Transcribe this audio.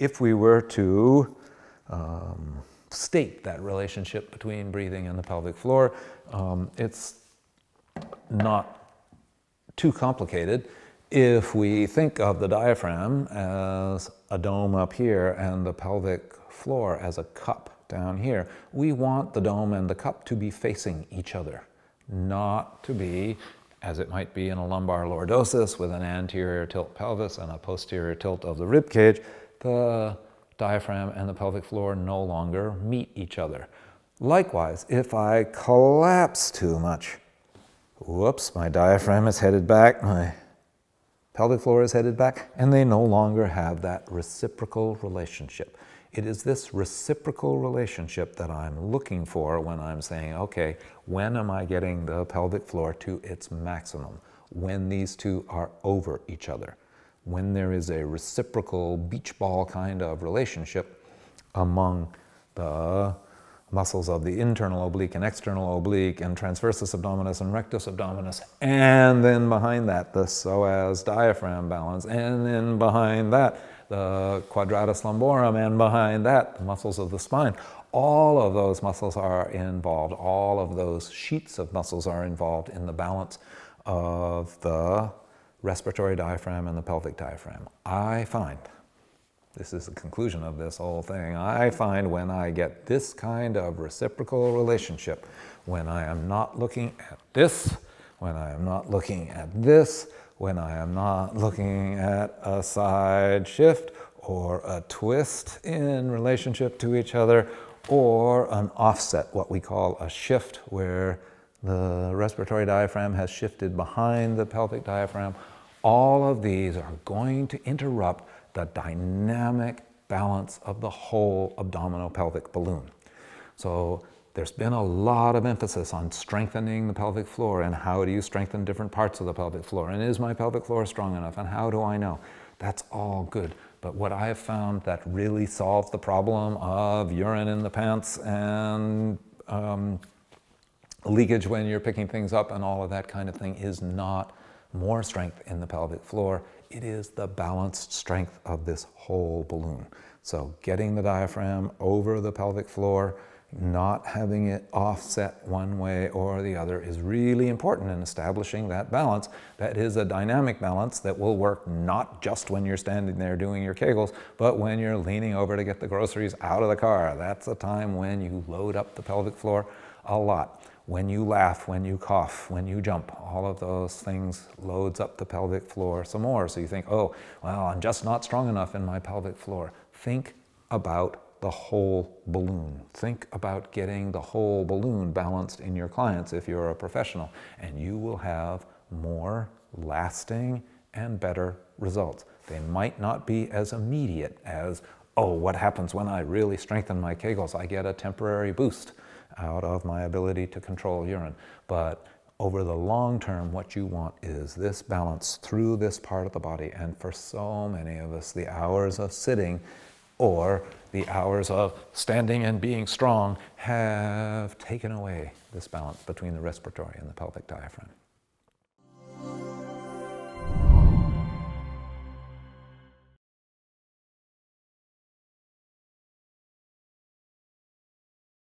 if we were to state that relationship between breathing and the pelvic floor, it's not too complicated. If we think of the diaphragm as a dome up here and the pelvic floor as a cup down here, we want the dome and the cup to be facing each other, not to be, as it might be in a lumbar lordosis with an anterior tilt pelvis and a posterior tilt of the rib cage, the diaphragm and the pelvic floor no longer meet each other. Likewise, if I collapse too much, whoops, my diaphragm is headed back, my pelvic floor is headed back, and they no longer have that reciprocal relationship. It is this reciprocal relationship that I'm looking for when I'm saying, okay, when am I getting the pelvic floor to its maximum? When these two are over each other. When there is a reciprocal beach ball kind of relationship among the muscles of the internal oblique and external oblique and transversus abdominis and rectus abdominis, and then behind that the psoas diaphragm balance, and then behind that the quadratus lumborum, and behind that the muscles of the spine. All of those muscles are involved. All of those sheets of muscles are involved in the balance of the respiratory diaphragm and the pelvic diaphragm. I find, this is the conclusion of this whole thing, I find when I get this kind of reciprocal relationship, when I am not looking at this, when I am not looking at this, when I am not looking at a side shift or a twist in relationship to each other, or an offset, what we call a shift, where the respiratory diaphragm has shifted behind the pelvic diaphragm, all of these are going to interrupt the dynamic balance of the whole abdominopelvic balloon. So there's been a lot of emphasis on strengthening the pelvic floor, and how do you strengthen different parts of the pelvic floor, and is my pelvic floor strong enough, and how do I know? That's all good. But what I have found that really solves the problem of urine in the pants and leakage when you're picking things up and all of that kind of thing is not more strength in the pelvic floor. It is the balanced strength of this whole balloon. So getting the diaphragm over the pelvic floor, not having it offset one way or the other, is really important in establishing that balance. That is a dynamic balance that will work not just when you're standing there doing your Kegels, but when you're leaning over to get the groceries out of the car. That's a time when you load up the pelvic floor a lot. When you laugh, when you cough, when you jump, all of those things loads up the pelvic floor some more. So you think, oh, well, I'm just not strong enough in my pelvic floor. Think about the whole balloon. Think about getting the whole balloon balanced in your clients if you're a professional, and you will have more lasting and better results. They might not be as immediate as, oh, what happens when I really strengthen my Kegels? I get a temporary boost out of my ability to control urine. But over the long term, what you want is this balance through this part of the body. And for so many of us, the hours of sitting or the hours of standing and being strong have taken away this balance between the respiratory and the pelvic diaphragm.